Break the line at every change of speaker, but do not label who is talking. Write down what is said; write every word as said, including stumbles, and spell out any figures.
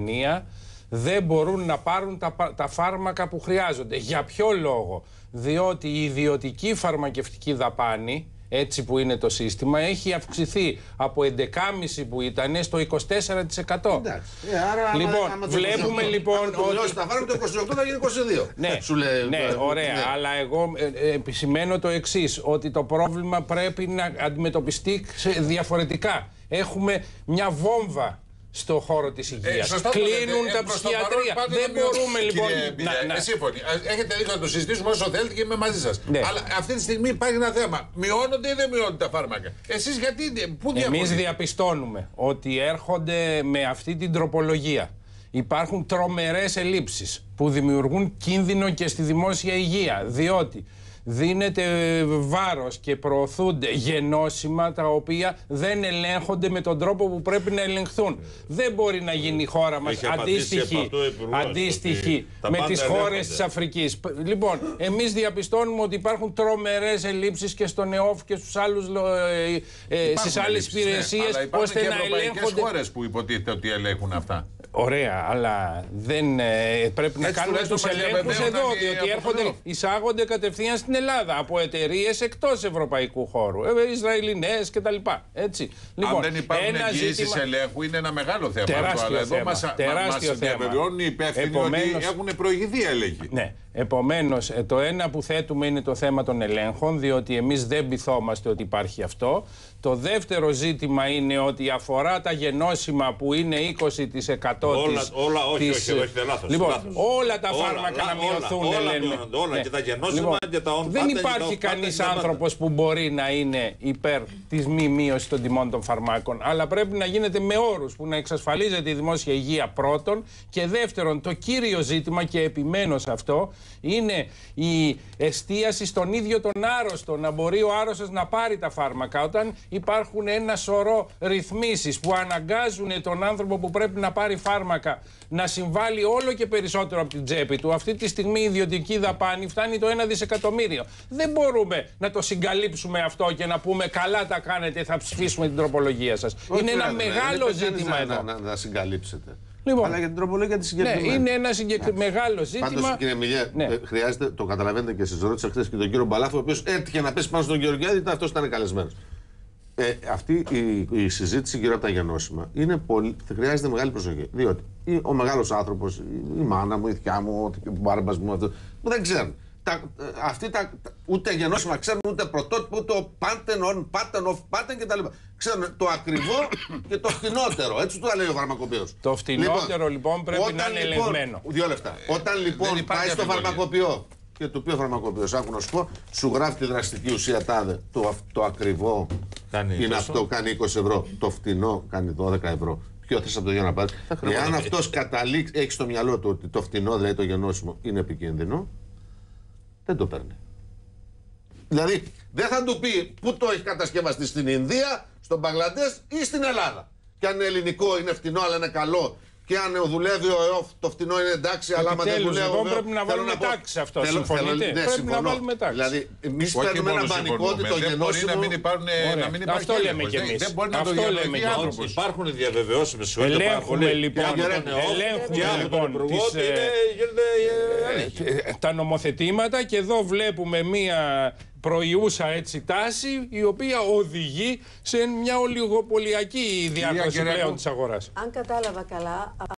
δεν μπορούν να πάρουν τα, τα φάρμακα που χρειάζονται. Για ποιο λόγο? Διότι η ιδιωτική φαρμακευτική δαπάνη, έτσι που είναι το σύστημα, έχει αυξηθεί από έντεκα κόμμα πέντε που ήταν στο είκοσι τέσσερα τοις εκατό.
Εντάξει. Ε, άρα,
λοιπόν,
άμα, άμα
βλέπουμε
είκοσι οκτώ,
λοιπόν
άμα το
ότι...
τα φάρμακα το είκοσι οκτώ θα γίνει είκοσι δύο.
Ναι,
σου λέει,
ναι,
το,
ωραία,
ναι.
αλλά εγώ ε, ε, επισημαίνω το εξής, ότι το πρόβλημα πρέπει να αντιμετωπιστεί διαφορετικά. Έχουμε μια βόμβα στο χώρο της υγείας. Ε, Κλείνουν τα ψυχιατρία. Δεν μπορούμε λοιπόν.
Κύριε, να, να... Σύμφωνοι. Έχετε δίκιο να το συζητήσουμε όσο θέλετε και είμαι μαζί σας. Ναι. Αλλά αυτή τη στιγμή υπάρχει ένα θέμα. Μειώνονται ή δεν μειώνονται τα φάρμακα? Εσείς γιατί, πού διαφωνείτε?
Εμείς διαπιστώνουμε ότι έρχονται με αυτή την τροπολογία. Υπάρχουν τρομερές ελλείψεις που δημιουργούν κίνδυνο και στη δημόσια υγεία. Διότι δίνεται βάρος και προωθούνται γενώσιμα τα οποία δεν ελέγχονται με τον τρόπο που πρέπει να ελεγχθούν. Δεν μπορεί να γίνει η χώρα μας αντίστοιχη, αντίστοιχη με τις χώρες της Αφρικής. Λοιπόν, εμείς διαπιστώνουμε ότι υπάρχουν τρομερές ελλείψεις και στον ΕΟΦ και στους άλλους, ε, στις άλλες υπηρεσίες,
ναι,
ώστε
και
να ελέγχονται.
Υπάρχουν χώρες που υποτίθεται ότι ελέγχουν αυτά.
Ωραία, αλλά δεν ε, πρέπει να
έτσι
κάνουμε τους ελέγχους εδώ, διότι έρχονται, εισάγονται κατευθείαν στην Ελλάδα από εταιρείες εκτός ευρωπαϊκού χώρου, ε, Ισραηλινές κτλ. Έτσι.
Λοιπόν, αν δεν υπάρχουν εγγυήσεις ζήτημα... ελέγχου, είναι ένα μεγάλο θέμα.
Τεράστιο
αυτό, αλλά
θέμα.
Εδώ μας,
τεράστιο
μας διαβεβαιώνουν οι υπεύθυνοι Επομένως... ότι έχουν προηγηθεί έλεγχοι.
Ναι. Επομένως, το ένα που θέτουμε είναι το θέμα των ελέγχων, διότι εμείς δεν πειθόμαστε ότι υπάρχει αυτό. Το δεύτερο ζήτημα είναι ότι αφορά τα γενώσιμα που είναι είκοσι τοις εκατό
όλα,
της...
όλα, όχι,
της,
όχι, όχι, λάθος.
Λοιπόν,
λάθος.
όλα τα
όλα,
φάρμακα
όλα,
να μειωθούν,
όλα, όλα,
λέμε.
όλα,
Ναι.
και τα γενώσιμα
Λοιπόν,
και τα on
δεν υπάρχει κανείς άνθρωπος που μπορεί να είναι υπέρ της μη μείωσης των τιμών των φαρμάκων, αλλά πρέπει να γίνεται με όρους που να εξασφαλίζεται η δημόσια υγεία πρώτον, και δεύτερον, το κύριο ζήτημα, και επιμένω σε αυτό, είναι η εστίαση στον ίδιο τον άρρωστο, να μπορεί ο άρρωστος να πάρει τα φάρμακα. Όταν υπάρχουν ένα σωρό ρυθμίσεις που αναγκάζουν τον άνθρωπο που πρέπει να πάρει φάρμακα να συμβάλλει όλο και περισσότερο από την τσέπη του, αυτή τη στιγμή η ιδιωτική δαπάνη φτάνει το ένα δισεκατομμύριο. Δεν μπορούμε να το συγκαλύψουμε αυτό και να πούμε καλά τα κάνετε, θα ψηφίσουμε την τροπολογία σας.
Όχι,
είναι ένα
ναι,
μεγάλο
ναι,
ζήτημα
να,
εδώ.
Να, να, να συγκαλύψετε.
Λοιπόν,
αλλά για την τροπολογία τη συγκεκριμένη.
Ναι, είναι ένα συγκεκρι... μεγάλο ζήτημα.
Πάντως, κύριε Μιλιέ,
ναι.
ε, χρειάζεται, το καταλαβαίνετε και εσείς, ρώτησα χθες και τον κύριο Μπαλάθο, ο οποίος έτυχε να πέσει πάνω στον Γεωργιάδη, ήταν αυτός ήταν καλεσμένος. Ε, αυτή η, η συζήτηση γύρω από τα γενώσιμα είναι πολύ, χρειάζεται μεγάλη προσοχή. Διότι ο μεγάλος άνθρωπος, η μάνα μου, η θιά μου, ο μπάρμπας μου, αυτό, που δεν ξέρουν. Τα, αυτοί τα, ούτε γενώσιμα ξέρουν, ούτε πρωτότυπο, ούτε ο patent on, patent off, patent κτλ. Ξέρουν το ακριβό και το φτηνότερο. Έτσι του λέει ο φαρμακοποιός.
Το φτηνότερο λοιπόν, λοιπόν πρέπει
όταν,
να είναι
λοιπόν,
ελεγμένο.
Δύο λεπτά. Όταν λοιπόν πάει στο φαρμακοποιό και του πει ο φαρμακοποιός, άκου να σου πω, σου γράφει τη δραστική ουσία τάδε. Το, το ακριβό κάνει είναι αυτό, αυτό, κάνει είκοσι ευρώ. Το φτηνό κάνει δώδεκα ευρώ. Ποιο θες από το για να πάρει. Εάν αυτός καταλήξει, έχει στο μυαλό του ότι το φτηνό, δηλαδή το γενώσιμο, είναι επικίνδυνο, δεν το παίρνει. Δηλαδή, δεν θα του πει πού το έχει κατασκευαστεί, στην Ινδία, στον Μπαγκλαντές ή στην Ελλάδα. Και αν είναι ελληνικό, είναι φτηνό, αλλά είναι καλό. Και αν δουλεύει ο ΕΟΦ, το φτηνό είναι εντάξει, αλλά άμα δεν δουλεύει.
Λοιπόν, πρέπει να βάλουμε τάξη σε αυτό.
Θέλω,
συμφωνείτε.
Θέλω, ναι,
πρέπει
συμφωνώ.
να βάλουμε τάξη.
Δηλαδή, εμείς παίρνουμε ένα πανικότητο γενώσιμο.
Να μην υπάρχουν.
Αυτό λέμε κι εμείς.
Δεν μπορεί να το διαβεβαιώσει άνθρωπος.
Υπάρχουν διαβεβαιώσεις με
Ελέγχουμε λοιπόν τα νομοθετήματα και εδώ βλέπουμε μία προϊούσα έτσι τάση η οποία οδηγεί σε μια ολιγοπολιακή διάρκωση πλέον της αγοράς.
Αν κατάλαβα καλά...